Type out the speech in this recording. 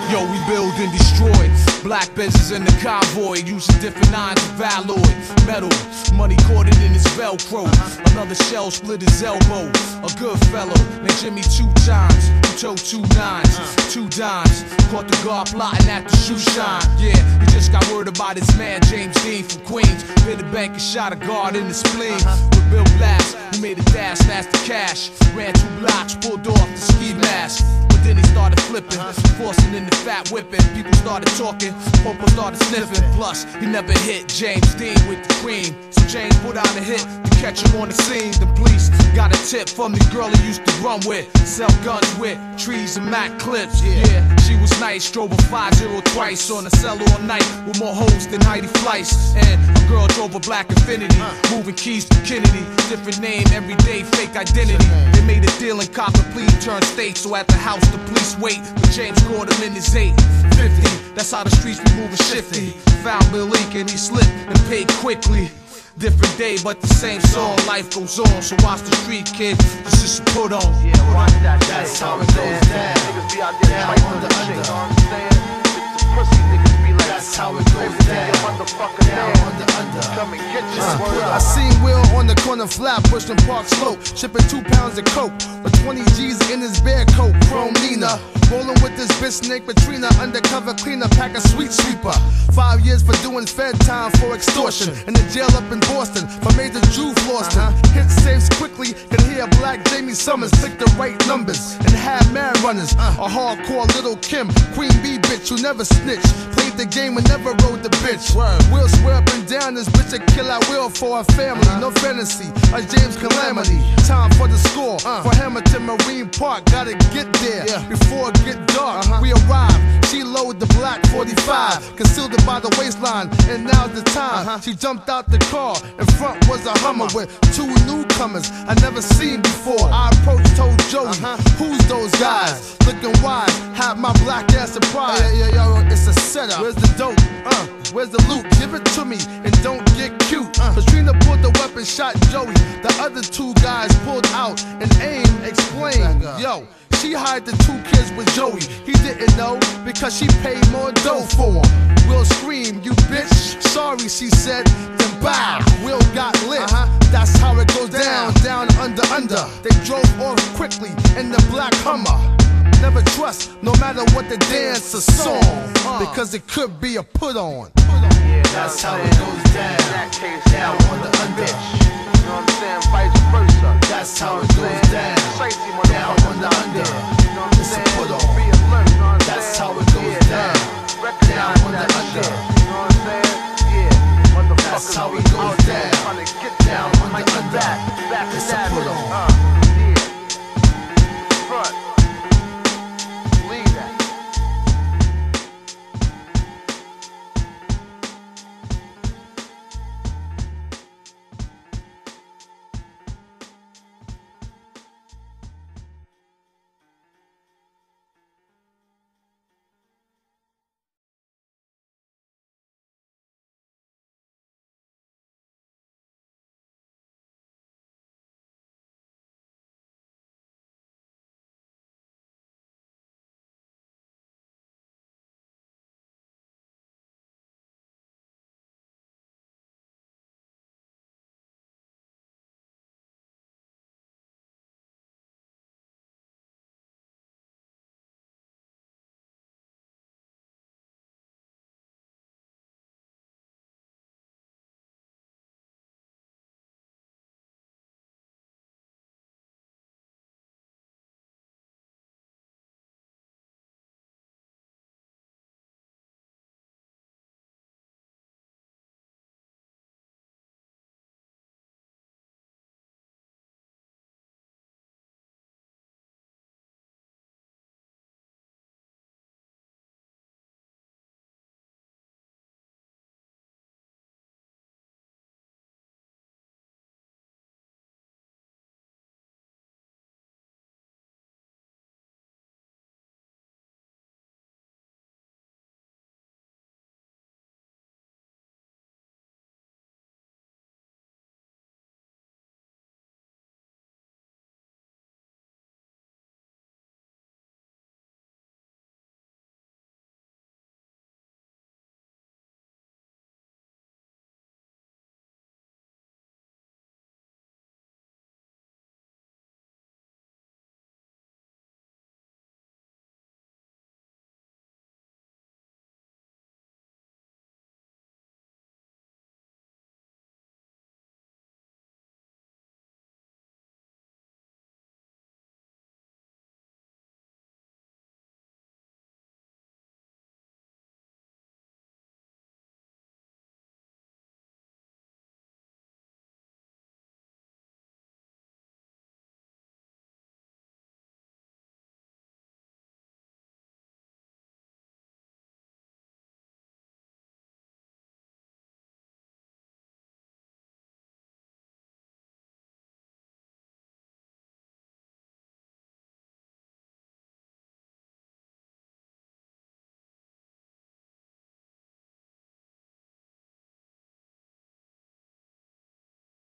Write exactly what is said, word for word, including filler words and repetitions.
Yo, we build and destroy. Black Benzes in the convoy, using different nines of alloy metal. Money corded in his Velcro. Another shell split his elbow. A good fellow named Jimmy two times. Who told two nines, two dimes. Caught the guard plotting at the shoe shine. Yeah, he just got word about his man James Dean from Queens. Hit the bank and shot a guard in the spleen. With Bill Blass, who made a dash, snatched the cash. Ran two blocks, pulled off the ski mask. But then he started flipping, forcing in the fat whipping. People started talking, Popo started sniffing. Plus, he never hit James Dean with the cream. So James put out a hit to catch him on the scene. The police got a tip from the girl he used to run with, sell guns with, trees and Mac clips. Yeah, she was nice, drove a five zero twice on a cell all night with more hoes than Heidi Fleiss. And a girl drove a black Infinity, moving keys to Kennedy. Different name, everyday fake identity. They made a deal and cop a plea, turned state. So at the house the police wait, but James caught him in his eight fifty. That's how the streets be moving shifty. Found Bill Leak and he slipped and paid quickly. Different day, but the same song. Life goes on, so watch the street kid. This is put on. Yeah, watch that. That's how it goes down. Niggas be out there fighting for the shit. You understand? It's the pussy niggas be like. That's how it goes down. Motherfucker down under under. Come and get your word up. I seen Will on the corner flap, pushing Park Slope, shipping two pounds of coke with twenty G's in his bear coat. Chrome Nina. Rolling with this bitch Snake Katrina, undercover cleaner, pack a sweet sweeper. Five years for doing fed time for extortion. In the jail up in Boston for Major Drew Floston. Hit safes quickly, can hear Black Jamie Summers click the right numbers and have mad runners. A hardcore Little Kim, Queen Bee bitch who never snitch. Played the game and never rode the bitch. Will swear up and down this bitch a kill I will for her family. No fantasy, a James Calamity. Time for the score for Hamilton Marine Park. Gotta get there before it get dark. Uh-huh. We arrived, she loaded the black forty-five, concealed it by the waistline, and now's the time. Uh-huh. She jumped out the car, in front was a Hummer with two newcomers I never seen before. I approached, told Joey, uh-huh. Who's those guys? Looking wise, have my black ass surprised. Yeah, yeah, yeah, yo, it's a setup. Where's the dope? Uh, where's the loot? Give it to me and don't get cute. Uh. Katrina pulled the weapon, shot Joey. The other two guys pulled out and aim explained. Yo, she hired the two kids with Joey. He didn't know because she paid more dough for him. Will screamed, you bitch. Sorry, she said, then bow. Will got lit. Uh-huh. That's how it goes down, down, under, under. They drove off quickly in the black Hummer. Never trust, no matter what the dance or song, uh. because it could be a put on. Yeah, that's how it goes down. In that case, yeah.